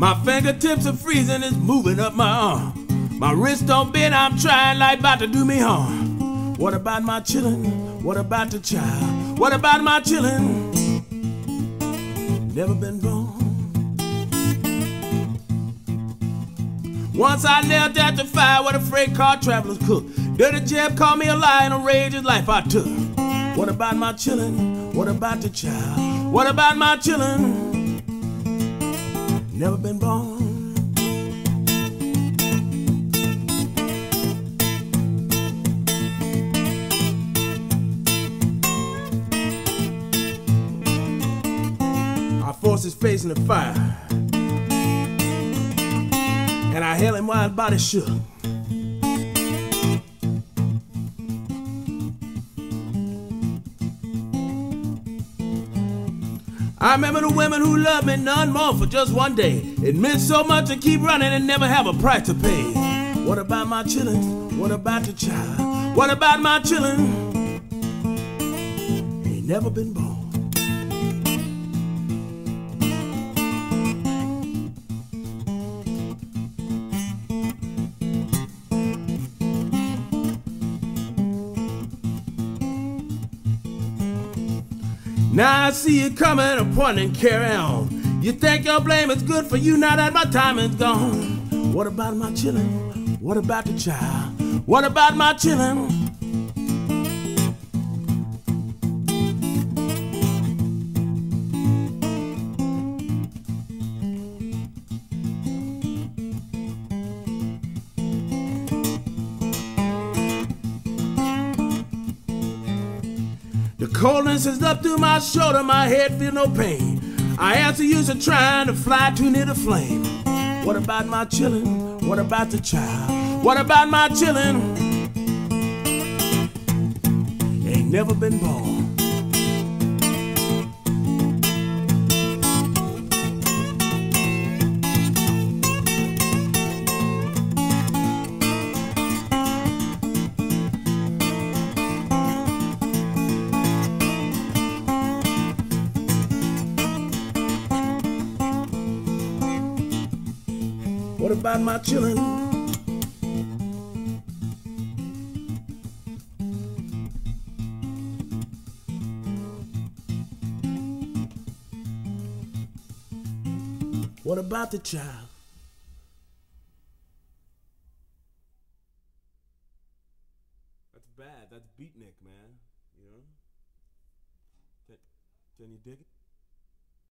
My fingertips are freezing, it's moving up my arm. My wrist don't bend, I'm trying like about to do me harm. What about my chillin'? What about the child? What about my chillin'? Never been born. Once I knelt at the fire where the freight car travelers cook. Dirty Jeb called me a lie and a rage his life I took. What about my chillin'? What about the child? What about my chillin'? Never been born. I forced his face in the fire, and I held him while his body shook. I remember the women who loved me none more for just one day. It meant so much to keep running and never have a price to pay. What about my chillin'? What about the child? What about my chillin'? Ain't never been born. Now I see you coming and pointing, carry on. You think your blame is good for you now that my time is gone. What about my chillin'? What about the child? What about my chillin'? The coldness is up through my shoulder, my head feel no pain. I answer you to trying to fly too near the flame. What about my chillin'? What about the child? What about my chillin'? Ain't never been born. What about my chillin'? What about the child? That's bad. That's beatnik, man. You know? Can you dig it?